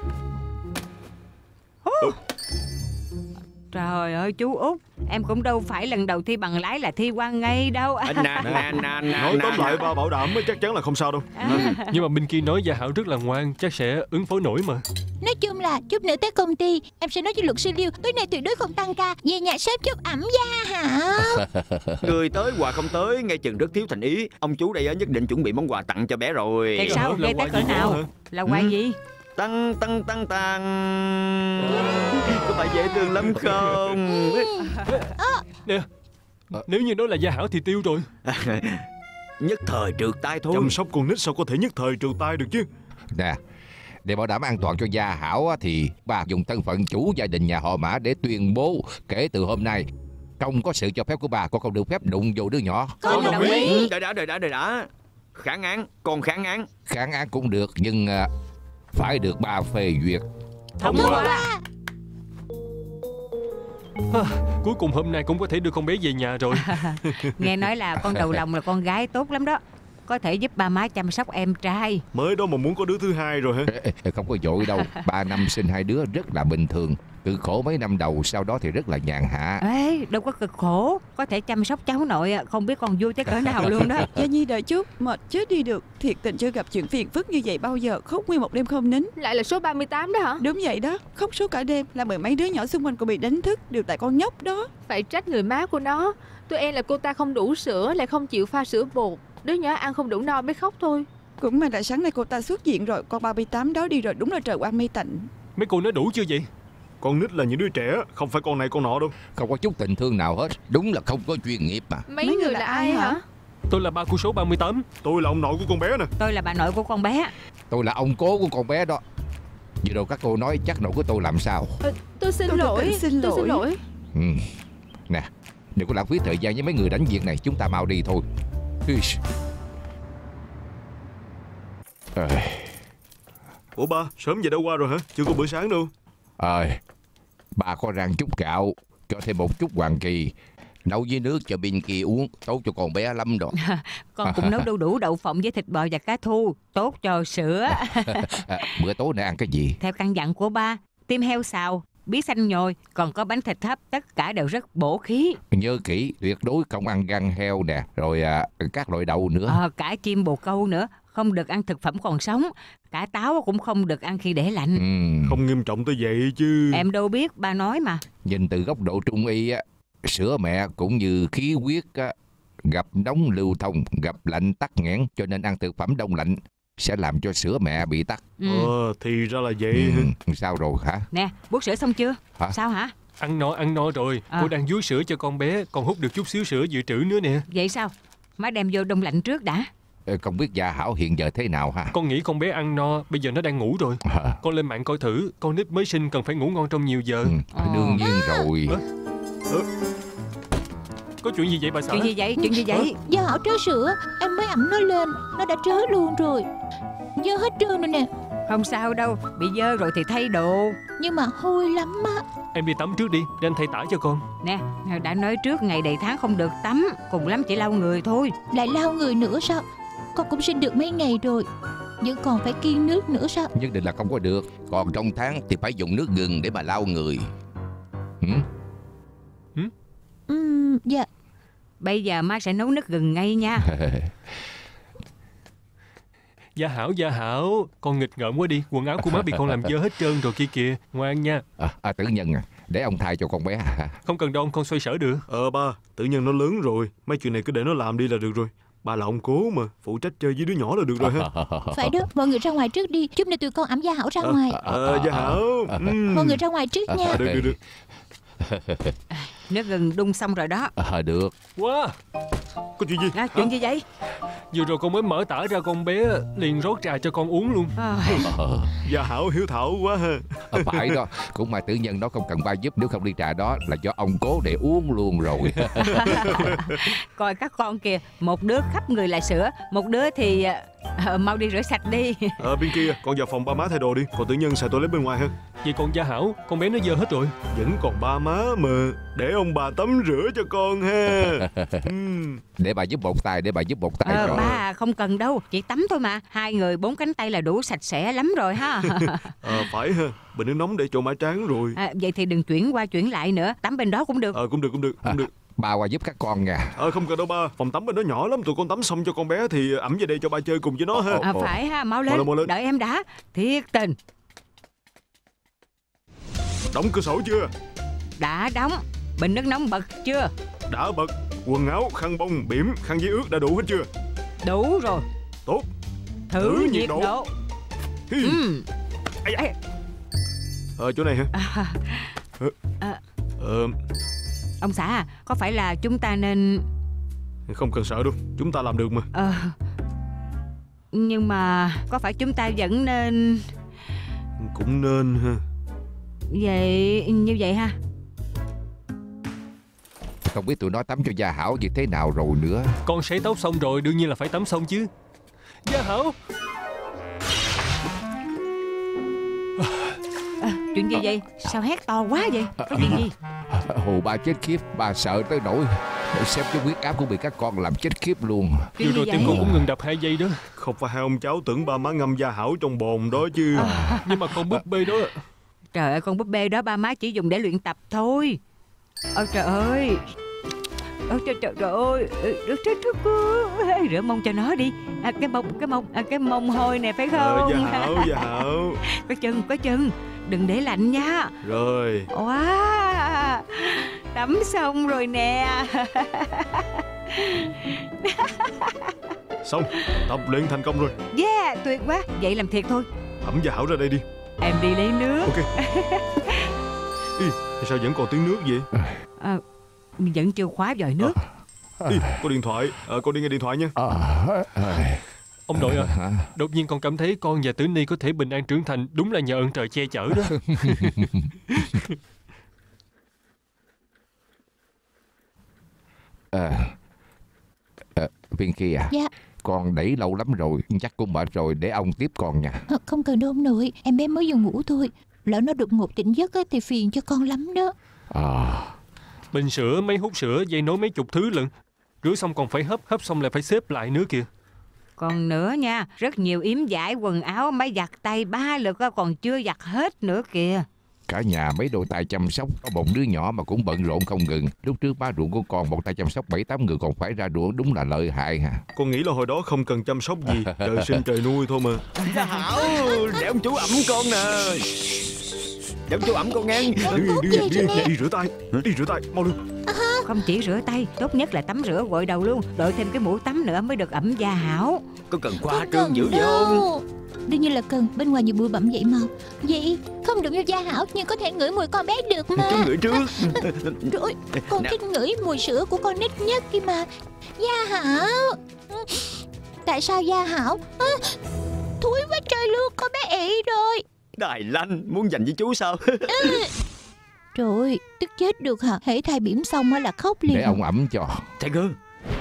Oh. Trời ơi chú Út, em cũng đâu phải lần đầu thi bằng lái là thi qua ngay đâu. À, nà, nà, nà, nà, nói tóm lại ba bảo đảm chắc chắn là không sao đâu. À. Nhưng mà bên kia nói Gia Hảo rất là ngoan, chắc sẽ ứng phó nổi mà. Nói chung là chút nữa tới công ty em sẽ nói với luật sư Liêu tối nay tuyệt đối không tăng ca, về nhà sếp chúc ẩm Gia Hảo. Người tới quà không tới, nghe chừng rất thiếu thành ý. Ông chú đây nhất định chuẩn bị món quà tặng cho bé rồi. Tại sao? Gây tới cỡ nào? Là quà ừ. gì? Tăng tăng tăng tăng. Có phải dễ thương lắm không? Nè, nếu như đó là Gia Hảo thì tiêu rồi. Nhất thời trượt tay thôi. Chăm sóc con nít sao có thể nhất thời trượt tay được chứ? Nè, để bảo đảm an toàn cho Gia Hảo thì bà dùng thân phận chủ gia đình nhà họ Mã để tuyên bố kể từ hôm nay không có sự cho phép của bà, con không được phép đụng vô đứa nhỏ. Con đồng ý. Đợi đã, đợi đã, đợi đã. Kháng án, con kháng án. Kháng án cũng được nhưng uh, phải được bà phê duyệt. Thông qua. À, cuối cùng hôm nay cũng có thể đưa con bé về nhà rồi. Nghe nói là con đầu lòng là con gái tốt lắm đó, có thể giúp ba má chăm sóc em trai. Mới đó mà muốn có đứa thứ hai rồi hả? Ê, ê, không có vội đâu. Ba năm sinh hai đứa rất là bình thường. Cực khổ mấy năm đầu, sau đó thì rất là nhàn hạ. Ê, đâu có cực khổ, có thể chăm sóc cháu nội, không biết con vui tới cỡ nào luôn đó. Gia Nhi đợi chút, mệt chết đi được. Thiệt tình chưa gặp chuyện phiền phức như vậy bao giờ. Khóc nguyên một đêm không nín. Lại là số ba mươi tám đó hả? Đúng vậy đó, khóc suốt cả đêm, là mười mấy đứa nhỏ xung quanh cũng bị đánh thức, đều tại con nhóc đó. Phải trách người má của nó. Tôi e là cô ta không đủ sữa, lại không chịu pha sữa bột. Đứa nhỏ ăn không đủ no mới khóc thôi. Cũng may là sáng nay cô ta xuất viện rồi. Con ba mươi tám đó đi rồi, đúng là trời quang mây tạnh. Mấy cô nói đủ chưa vậy? Con nít là những đứa trẻ, không phải con này con nọ đâu. Không có chút tình thương nào hết. Đúng là không có chuyên nghiệp mà. Mấy, Mấy người, người là, là ai hả? Tôi là ba của số ba mươi tám. Tôi là ông nội của con bé nè. Tôi là bà nội của con bé. Tôi là ông cố của con bé đó. Vừa rồi các cô nói chắc nội của tôi làm sao? ờ, Tôi xin tôi lỗi tôi xin Tôi lỗi. xin lỗi ừ. Nè, đừng có lãng phí thời gian với mấy người đánh việc này. Chúng ta mau đi thôi. à. Ủa ba, sớm vậy đã qua rồi hả? Chưa có bữa sáng đâu. Ờ à, ba có rang chút gạo, cho thêm một chút hoàng kỳ, nấu với nước cho bên kia uống, tốt cho con bé lắm rồi. Con cũng nấu đu đủ đậu phộng với thịt bò và cá thu, tốt cho sữa. à, Bữa tối nay ăn cái gì? Theo căn dặn của ba, tim heo xào, bí xanh nhồi, còn có bánh thịt hấp, tất cả đều rất bổ khí. Nhớ kỹ, tuyệt đối không ăn gan heo nè, rồi à, các loại đậu nữa. Ờ, cả chim bồ câu nữa, không được ăn thực phẩm còn sống. Cả táo cũng không được ăn khi để lạnh. ừ. Không nghiêm trọng tới vậy chứ. Em đâu biết, ba nói mà. Nhìn từ góc độ trung y á, sữa mẹ cũng như khí huyết á, gặp nóng lưu thông, gặp lạnh tắc nghẽn, cho nên ăn thực phẩm đông lạnh sẽ làm cho sữa mẹ bị tắc. ừ. Ờ, thì ra là vậy. ừ. Sao rồi hả? Nè, bút sữa xong chưa? Hả? Sao hả? Ăn no, ăn no rồi. À. Cô đang vú sữa cho con bé, còn hút được chút xíu sữa dự trữ nữa nè. Vậy sao? Má đem vô đông lạnh trước đã. Không biết Gia Hảo hiện giờ thế nào ha? Con nghĩ con bé ăn no, bây giờ nó đang ngủ rồi. à. Con lên mạng coi thử, con nít mới sinh cần phải ngủ ngon trong nhiều giờ. ừ. Đương nhiên rồi. à. À. Có chuyện gì vậy bà xã? Chuyện gì vậy? Chuyện gì vậy? Gia Hảo trớ sữa, em mới ẵm nó lên, nó đã trớ luôn rồi. Dơ hết trơn rồi nè. Không sao đâu, bị dơ rồi thì thay đồ. Nhưng mà hôi lắm á. Em đi tắm trước đi, để anh thay tả cho con. Nè, đã nói trước ngày đầy tháng không được tắm, cùng lắm chỉ lau người thôi. Lại lau người nữa sao? Con cũng sinh được mấy ngày rồi, nhưng còn phải kiêng nước nữa sao? Nhất định là không có được. Còn trong tháng thì phải dùng nước gừng để mà lau người. ừ? ừ? Ừ, dạ. Bây giờ má sẽ nấu nước gừng ngay nha. Gia Hảo, Gia Hảo, con nghịch ngợm quá đi. Quần áo của má bị con làm dơ hết trơn rồi kia kìa. Ngoan nha. à, à, Tử Nhân à, để ông thay cho con bé. Không cần đâu, con xoay sở được. Ờ ba, Tử Nhân nó lớn rồi, mấy chuyện này cứ để nó làm đi là được rồi. Ba là ông cố mà, phụ trách chơi với đứa nhỏ là được rồi ha. Phải đó, mọi người ra ngoài trước đi, chút nữa tụi con ẵm Gia Hảo ra ngoài. Ờ, Gia Hảo. uhm. Mọi người ra ngoài trước nha. À, được, được, được. Nước gừng đun xong rồi đó. À, được. Wow. Có chuyện gì? À, chuyện gì vậy? Vừa rồi con mới mở tả ra con bé liền rót trà cho con uống luôn. À. Gia Hảo hiếu thảo quá ha. À, phải đó, cũng mà Tử Nhân nó không cần ba giúp. Nếu không ly trà đó là do ông cố để uống luôn rồi. Coi các con kìa, một đứa khắp người là sữa, một đứa thì à, mau đi rửa sạch đi. Ờ, bên kia, con vào phòng ba má thay đồ đi. Còn Tử Nhân xài toilet bên ngoài ha. Vậy còn Gia Hảo, con bé nó dơ hết rồi. Vẫn còn ba má mà, để ông bà tắm rửa cho con ha. uhm. Để bà giúp một tay, để bà giúp một tay Ờ, rồi. ba không cần đâu, chỉ tắm thôi mà. Hai người bốn cánh tay là đủ sạch sẽ lắm rồi ha. Ờ, phải ha. Bình nước nóng để chỗ má tráng rồi. À, vậy thì đừng chuyển qua chuyển lại nữa, tắm bên đó cũng được. Ờ, cũng được, cũng được, cũng được. Ba qua giúp các con nha. Ờ, không cần đâu ba, phòng tắm bên đó nhỏ lắm. Tụi con tắm xong cho con bé thì ẵm về đây cho ba chơi cùng với nó ha. À, phải ha, mau lên. Mau lên, mau lên. Đợi em đã. Thiệt tình. Đóng cửa sổ chưa? Đã đóng. Bình nước nóng bật chưa? Đã bật. Quần áo, khăn bông, bỉm, khăn giấy ướt đã đủ hết chưa? Đủ rồi. Tốt. Thử, Thử nhiệt, nhiệt độ, độ. độ. Ừ. Ây da. Ờ, chỗ này hả? À, ờ, à, ờ, ông xã à, có phải là chúng ta nên... Không cần sợ đâu, chúng ta làm được mà. Ờ, nhưng mà có phải chúng ta vẫn nên... Cũng nên ha. Vậy, như vậy ha. Không biết tụi nó tắm cho Gia Hảo như thế nào rồi nữa. Con sấy tóc xong rồi, đương nhiên là phải tắm xong chứ. Gia Hảo. À, chuyện gì vậy? Sao hét to quá vậy? Có chuyện gì? Hồ ba chết khiếp, ba sợ tới nỗi xem cái huyết áp của bị các con làm chết khiếp luôn. Vừa rồi tim con cũng ngừng đập hai giây đó. Không phải hai ông cháu tưởng ba má ngâm Gia Hảo trong bồn đó chứ. À, nhưng mà con búp bê đó. Trời ơi, con búp bê đó ba má chỉ dùng để luyện tập thôi. Ôi trời ơi. Ôi trời trời, trời ơi. Được trời trời. Rửa mông cho nó đi. À, cái mông cái mông à, cái mông hôi nè phải không? Ờ, dạ Hảo, dạ Hảo. Có chân, có chân. Đừng để lạnh nha. Rồi. Wow. Tắm xong rồi nè. Xong, tập luyện thành công rồi. Yeah, tuyệt quá. Vậy làm thiệt thôi. Thẩm và Hảo ra đây đi. Em đi lấy nước. Ok. Ý, sao vẫn còn tiếng nước vậy? À, vẫn chưa khóa vòi nước. Ý, có điện thoại. À, con đi nghe điện thoại nha. Ông nội à, đột nhiên con cảm thấy con và Tử Ni có thể bình an trưởng thành đúng là nhờ ơn trời che chở đó. À, à, Viên Kia à? Dạ. Con đẩy lâu lắm rồi, chắc cũng mệt rồi, để ông tiếp con nha. À, không cần đâu ông nội, em bé mới vừa ngủ thôi. Lỡ nó đột ngột tỉnh giấc á, thì phiền cho con lắm đó. À. Bình sữa, máy hút sữa, dây nối mấy chục thứ lận. Rửa xong còn phải hấp, hấp xong lại phải xếp lại nữa kìa. Còn nữa nha, rất nhiều yếm vải, quần áo, máy giặt tay ba lượt á, còn chưa giặt hết nữa kìa. Cả nhà mấy đôi tay chăm sóc, có một đứa nhỏ mà cũng bận rộn không ngừng. Lúc trước ba ruộng của con một tay chăm sóc bảy tám người còn phải ra ruộng, đúng là lợi hại hả? Con nghĩ là hồi đó không cần chăm sóc gì, trời sinh trời nuôi thôi mà. Hảo, để ông chú ẩm con nè. Để ông chú ẩm con nghe. Đi, đi, đi, đi, đi rửa tay, đi rửa tay, mau lên. Không chỉ rửa tay, tốt nhất là tắm rửa gội đầu luôn. Đội thêm cái mũ tắm nữa mới được ẩm da Hảo. Có cần khoa trương dữ vậy không? Đương nhiên là cần, bên ngoài nhiều bụi bặm vậy mà. Vậy không đụng vô da Hảo nhưng có thể ngửi mùi con bé được mà. Chú ngửi trước. Rồi, con thích ngửi mùi sữa của con nít nhất kia mà. Da Hảo. Tại sao da Hảo à, thúi quá trời luôn, con bé ị rồi. Đài Lanh muốn giành với chú sao? Trời ơi, tức chết được hả? Hễ thay bỉm xong là khóc liền. Để ông ẩm cho. Thầy Cơ,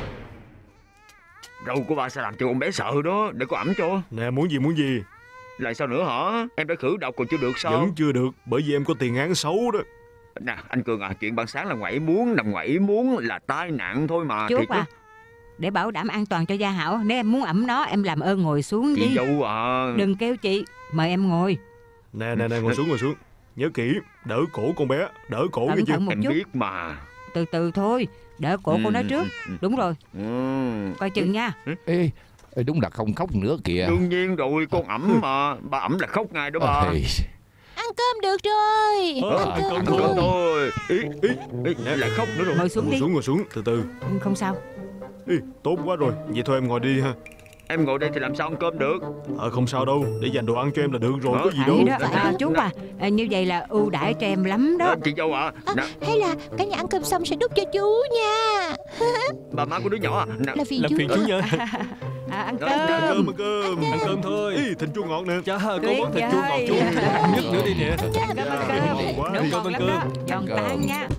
râu của ba sẽ làm cho con bé sợ đó. Để con ẩm cho. Nè, muốn gì muốn gì? Lại sao nữa hả? Em đã khử độc còn chưa được sao? Vẫn chưa được, bởi vì em có tiền án xấu đó. Nè anh Cường à, chuyện ban sáng là ngoài ý muốn, nằm ngoài ý muốn là tai nạn thôi mà. Chú à, để bảo đảm an toàn cho da Hảo, nếu em muốn ẩm nó em làm ơn ngồi xuống đi. Chị dâu à. Đừng kêu chị, mời em ngồi. Nè nè nè, ngồi xuống ngồi xuống. Nhớ kỹ, đỡ cổ con bé, đỡ cổ nghe chưa? Em biết mà. Từ từ thôi, đỡ cổ ừ, của nó trước. ừ, Đúng rồi. ừ. Coi chừng nha. Ê, đúng là không khóc nữa kìa. Đương nhiên rồi, con ẩm mà. Bà ẩm là khóc ngay đó ba. Ê. Ăn cơm được rồi. Ờ, Ăn ăn cơm cơm thôi. thôi. Ý, ý, ý, lại khóc nữa rồi. Ngồi xuống ngồi đi. xuống ngồi xuống, từ từ. Không sao. Ý, tốt quá rồi, vậy thôi em ngồi đi ha. Em ngồi đây thì làm sao ăn cơm được? Ờ không sao đâu, để dành đồ ăn cho em là được rồi, có gì Phải đâu. đó. À, chú à, à, như vậy là ưu đãi cho em lắm đó. Chị dâu à, À, hay là cả nhà ăn cơm xong sẽ đút cho chú nha. bà má của đứa nhỏ à. Nè, Là phiền Làm chú. phiền chú nha. À, ăn Rồi, cơm. Ăn cơm, ăn cơm. Ăn cơm thôi. Ý, thịt chua ngọt nè. Chà, có Tuyệt món thịt chua ngọt chú vời. ăn nhất nữa đi nè. Ăn cơm, ăn cơm. Ngon quá. Đúng Ăn ngon cơm, lắm ăn đó. cơm. Giòn Ăn tan cơm. nha.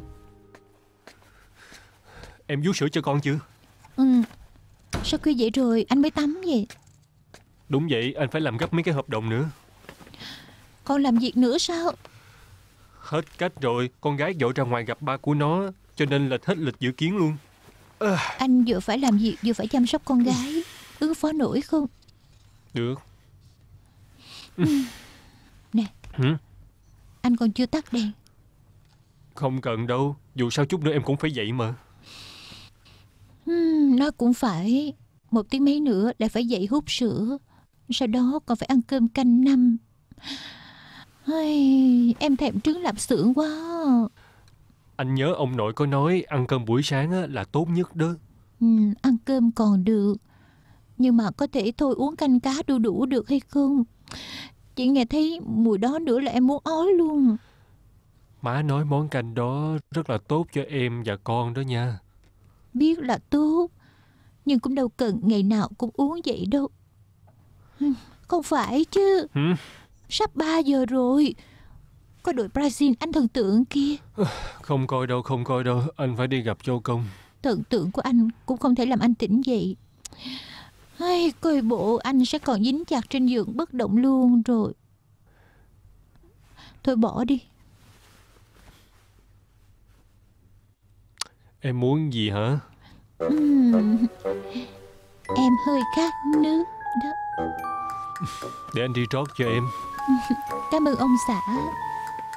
Em vú sữa cho con chưa? Ừ. Sao khuya vậy rồi, anh mới tắm vậy? Đúng vậy, anh phải làm gấp mấy cái hợp đồng nữa. Con làm việc nữa sao? Hết cách rồi, con gái dội ra ngoài gặp ba của nó, cho nên lệch hết lịch dự kiến luôn. À, Anh vừa phải làm việc vừa phải chăm sóc con gái, ứng phó nổi không? được. Nè, Hử? anh còn chưa tắt đèn. Không cần đâu, dù sao chút nữa em cũng phải dậy mà. Hmm, nó cũng phải. Một tiếng mấy nữa lại phải dậy hút sữa. Sau đó còn phải ăn cơm canh năm. Ai, em thèm trứng lạp xưởng quá. Anh nhớ ông nội có nói ăn cơm buổi sáng á, là tốt nhất đó. Ừ, ăn cơm còn được, nhưng mà có thể thôi uống canh cá đu đủ được hay không? Chỉ nghe thấy mùi đó nữa là em muốn ói luôn. Má nói món canh đó rất là tốt cho em và con đó nha. Biết là tốt, nhưng cũng đâu cần ngày nào cũng uống vậy đâu. Không phải chứ. Hử? Sắp ba giờ rồi. Có đội Brazil anh thần tượng kia. Không coi đâu, không coi đâu. Anh phải đi gặp Châu Công. Thần tượng của anh cũng không thể làm anh tỉnh dậy. Ai, coi bộ anh sẽ còn dính chặt trên giường bất động luôn rồi. Thôi bỏ đi. Em muốn gì hả? Uhm, em hơi khát nước đó. Để anh đi rót cho em. Cảm ơn ông xã.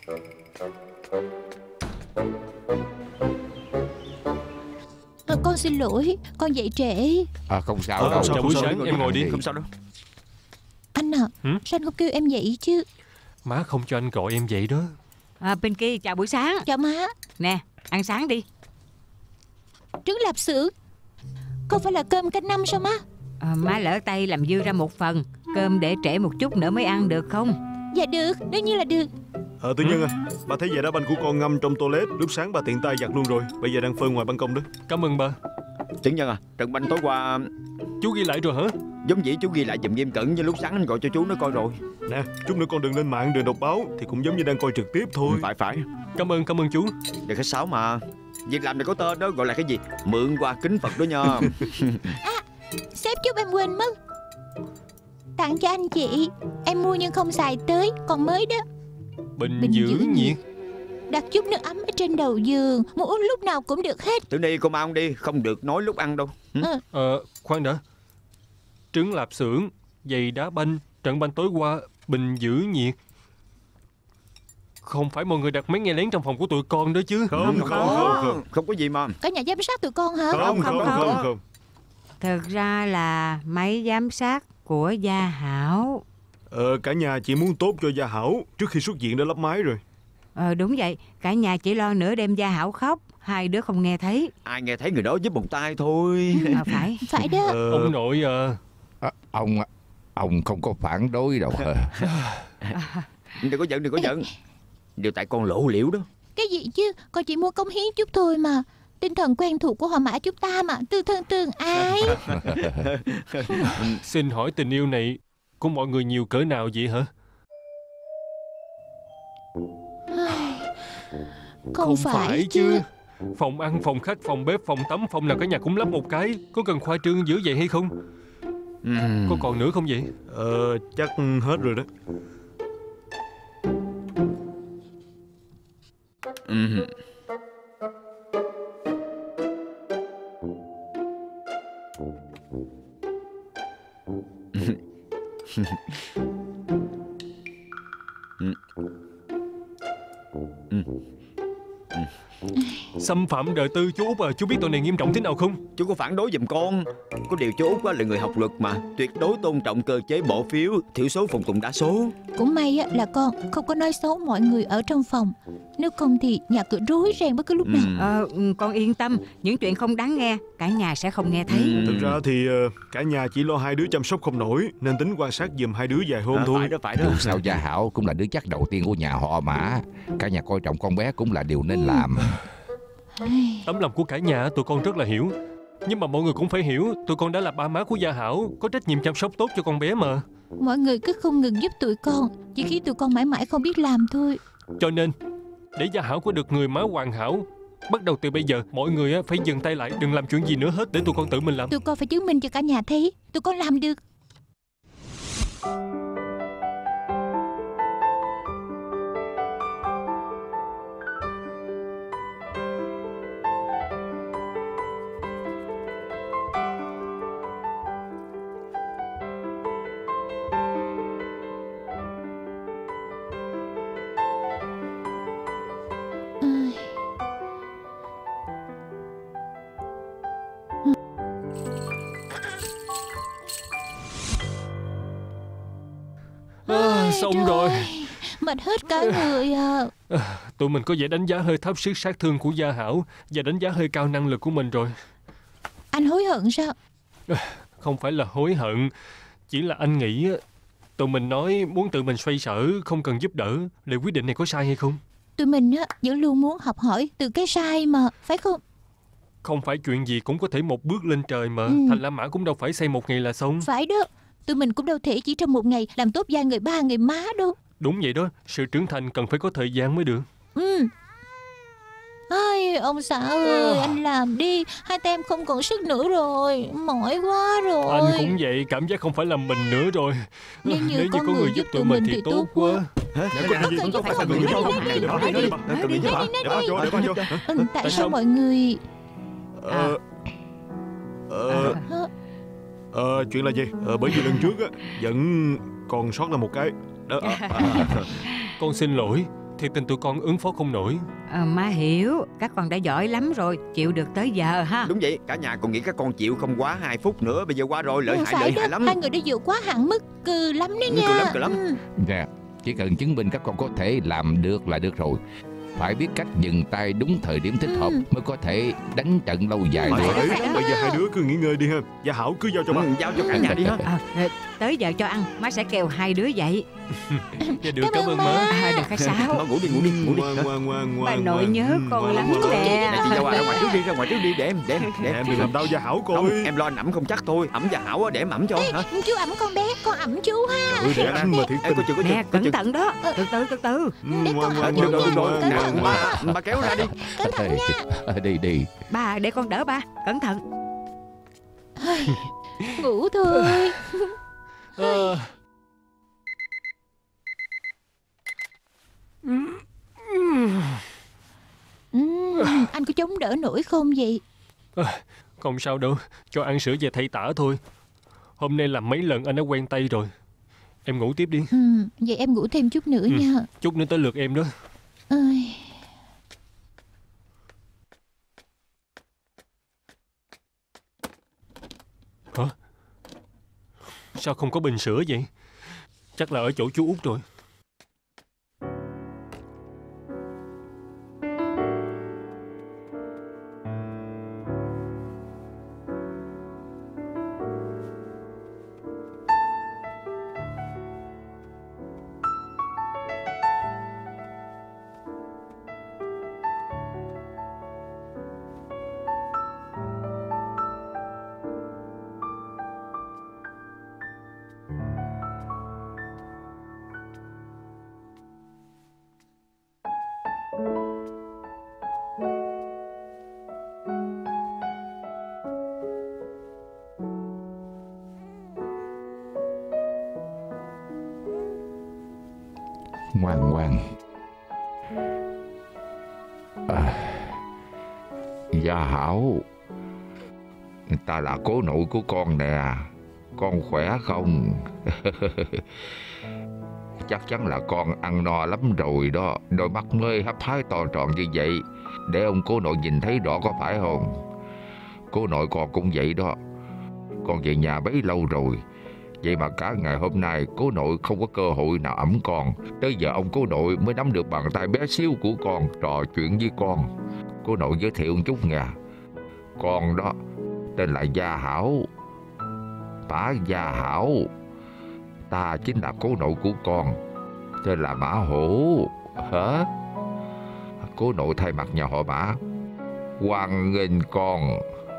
À, con xin lỗi, con dậy trễ. À, không sao à, đâu. Chào buổi sáng, em ngồi đi. Không sao đâu. Anh à, ừ? sao anh không kêu em dậy chứ? Má không cho anh gọi em vậy đó. À, Pinky, chào buổi sáng. Chào má. Nè, ăn sáng đi. Trứng lạp xưởng. Không phải là cơm canh năm sao má? À, má lỡ tay làm dư ra một phần. Cơm để trễ một chút nữa mới ăn được không? Dạ được, đương nhiên là được. Ờ Tư Nhân à, bà thấy giày đá banh của con ngâm trong toilet. Lúc sáng bà tiện tay giặt luôn rồi. Bây giờ đang phơi ngoài ban công đó. Cảm ơn ba. Chứng Nhân à, trận banh tối qua chú ghi lại rồi hả? Giống dĩ chú ghi lại giùm nghiêm cẩn, như lúc sáng anh gọi cho chú nó coi rồi. Nè, chút nữa con đừng lên mạng đừng đọc báo, thì cũng giống như đang coi trực tiếp thôi. Phải phải. Cảm ơn, cảm ơn chú. Đừng khách sáo mà. Việc làm này có tên đó, gọi là cái gì? Mượn qua kính Phật đó nha. À, sếp giúp em quên mất. Tặng cho anh chị. Em mua nhưng không xài tới, còn mới đó. Bình, Bình giữ, giữ nhiệt. nhiệt. Đặt chút nước ấm ở trên đầu giường, muốn uống lúc nào cũng được hết. Tử Ni, cô mau ăn đi, không được nói lúc ăn đâu. Ừ. Ờ, khoan đã. Trứng lạp xưởng, giày đá banh, trận banh tối qua, bình giữ nhiệt. Không phải mọi người đặt máy nghe lén trong phòng của tụi con đó chứ? Không, không, không, không, không. Không có gì mà. Có nhà giám sát tụi con hả? Không, không, không, không, không. Thực ra là máy giám sát của Gia Hảo. Ờ, cả nhà chỉ muốn tốt cho Gia Hảo. Trước khi xuất viện đã lắp máy rồi. Ờ đúng vậy, cả nhà chỉ lo nửa đêm Gia Hảo khóc, hai đứa không nghe thấy. Ai nghe thấy người đó giúp một tay thôi. À, phải. Phải đó. Ờ... Ông nội à. À, ông ông không có phản đối đâu hả? Đừng có giận, đừng có giận. Điều tại con lộ liễu đó. Cái gì chứ, con chỉ mua cống hiến chút thôi mà. Tinh thần quen thuộc của họ mã chúng ta mà, tư thân tương ái. Xin hỏi tình yêu này của mọi người nhiều cỡ nào vậy hả? Không, Không phải, phải chứ. Phòng ăn, phòng khách, phòng bếp, phòng tắm, phòng nào cả nhà cũng lắp một cái. Có cần khoa trương dữ vậy hay không? uhm. Có còn nữa không vậy? Ờ, chắc hết rồi đó. uhm. Xâm phạm đời tư chú Út à, chú biết tội này nghiêm trọng thế nào không? Chú có phản đối giùm con. Có điều chú Út là người học luật mà, tuyệt đối tôn trọng cơ chế bỏ phiếu, thiểu số phục tùng đa số. Cũng may là con không có nói xấu mọi người ở trong phòng. Nếu không thì nhà cửa rối ren bất cứ lúc nào. uhm. Ờ, con yên tâm, những chuyện không đáng nghe cả nhà sẽ không nghe thấy. uhm. Thực ra thì uh, cả nhà chỉ lo hai đứa chăm sóc không nổi, nên tính quan sát giùm hai đứa vài hôm à, thôi. Phải đó, phải đó. Dù sao Gia Hảo cũng là đứa chắc đầu tiên của nhà họ Mã. Cả nhà coi trọng con bé cũng là điều nên làm. Tấm lòng của cả nhà tụi con rất là hiểu. Nhưng mà mọi người cũng phải hiểu, tụi con đã là ba má của Gia Hảo, có trách nhiệm chăm sóc tốt cho con bé mà. Mọi người cứ không ngừng giúp tụi con, chỉ khiến tụi con mãi mãi không biết làm thôi. Cho nên để Gia Hảo có được người má hoàn hảo, bắt đầu từ bây giờ mọi người phải dừng tay lại, đừng làm chuyện gì nữa hết, để tụi con tự mình làm. Tụi con phải chứng minh cho cả nhà thấy tụi con làm được. À, xong rồi. Mệt hết cả người à. À, tụi mình có vẻ đánh giá hơi thấp sức sát thương của Gia Hảo và đánh giá hơi cao năng lực của mình rồi. Anh hối hận sao? À, không phải là hối hận, chỉ là anh nghĩ tụi mình nói muốn tự mình xoay sở, không cần giúp đỡ. Liệu quyết định này có sai hay không? Tụi mình á vẫn luôn muốn học hỏi từ cái sai mà, phải không? Không phải chuyện gì cũng có thể một bước lên trời mà. ừ. Thành La Mã cũng đâu phải xây một ngày là xong. Phải đó. Tụi mình cũng đâu thể chỉ trong một ngày làm tốt vai người ba người má đâu. Đúng vậy đó, sự trưởng thành cần phải có thời gian mới được. Ừ. Ai, ông xã ơi, anh làm đi. Hai tay em không còn sức nữa rồi, mỏi quá rồi. Anh cũng vậy, cảm giác không phải là mình nữa rồi. Nếu như, Nếu như có, có người giúp tụi mình thì tốt quá. Tại sao mọi người... Ờ... Ờ... Ờ, chuyện là gì? Ờ, bởi vì lần trước á vẫn còn sót là một cái đó. À, à. Con xin lỗi. thì tin tụi con ứng phó không nổi. À, má hiểu, các con đã giỏi lắm rồi, chịu được tới giờ ha. Đúng vậy, cả nhà còn nghĩ các con chịu không quá hai phút nữa. Bây giờ qua rồi, lợi hại lợi hại lắm. Hai người đã vượt quá hạn mức, cừ lắm đấy nha. Cừ lắm, cừ lắm. Ừ. Nè, chỉ cần chứng minh các con có thể làm được là được rồi. Phải biết cách dừng tay đúng thời điểm thích hợp mới có thể đánh trận lâu dài Phải được. đấy, bây giờ hai đứa cứ nghỉ ngơi đi ha. Gia Hảo cứ giao cho ba. Ừ, giao cho cả nhà đi ha. À, tới giờ cho ăn, má sẽ kêu hai đứa dậy. Dạ được, cảm ơn má. À, được cái sao? Má ngủ đi, ngủ đi, ngủ đi. Ngoan, ngoan, ngoan, ngoan, Bà nội ngoan. nhớ Ừ, con ngoan, lắm ngoan, ngoan. nè. Này, chị ra ngoài, ra ngoài trước đi, ra ngoài trước đi, để em, để em, để Em đừng làm đau Gia Hảo coi. Không, em lo anh ẩm không chắc thôi. Ẩm Gia Hảo á, để em ẩm cho. Ê, Hả? chú ẩm con bé, con ẩm chú ha. Trời ơi, để anh mà thiệt Em tình. có chừng, có chừng, Nè, có cẩn chừng. thận đó. Từ từ, từ từ. Ừ, ngoan, ngoan, Ờ, ngoan, được rồi, được ngoan, rồi. ngoan, Nè, ngoan. ba, ba kéo ra đi. Cẩn thận nha. Đi đi. Ba, để con đỡ ba. Cẩn thận. Ngủ thôi. À, Ừ, anh có chống đỡ nổi không vậy? à, không sao đâu, cho ăn sữa về thay tả thôi. Hôm nay làm mấy lần anh đã quen tay rồi. Em ngủ tiếp đi. Ừ, vậy em ngủ thêm chút nữa Ừ. nha. Chút nữa tới lượt em đó. Ơi. Hả? Sao không có bình sữa vậy? Chắc là ở chỗ chú Út rồi. Ngoan ngoan. À, Gia Hảo, ta là cố nội của con nè. Con khỏe không? Chắc chắn là con ăn no lắm rồi đó. Đôi mắt mới hấp hái to tròn như vậy, để ông cố nội nhìn thấy rõ có phải không? Cố nội con cũng vậy đó. Con về nhà bấy lâu rồi, vậy mà cả ngày hôm nay cố nội không có cơ hội nào ẵm con. Tới giờ ông cố nội mới nắm được bàn tay bé xíu của con, trò chuyện với con. Cố nội giới thiệu một chút nha. Con đó tên là Gia Hảo, Bá Gia Hảo. Ta chính là cố nội của con, tên là Mã Hổ. Hả? Cố nội thay mặt nhà họ Mã hoan nghênh con.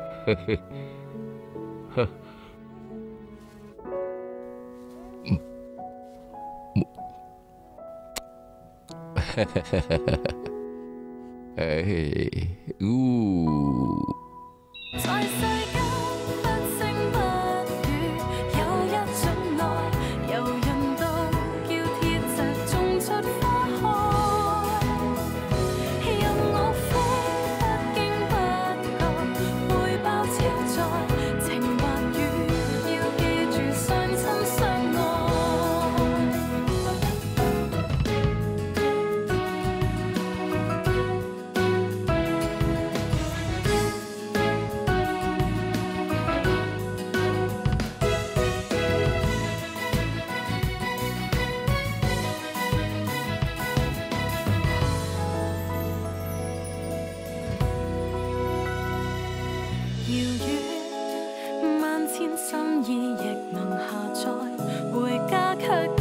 Ê, u. 在世間不聲不語，有一種愛，柔韌到叫鐵石種出花開。任我飛，不經不覺，背包超載，情或雨，要記住相親相愛。 遙遠萬千心意亦能下載，回家卻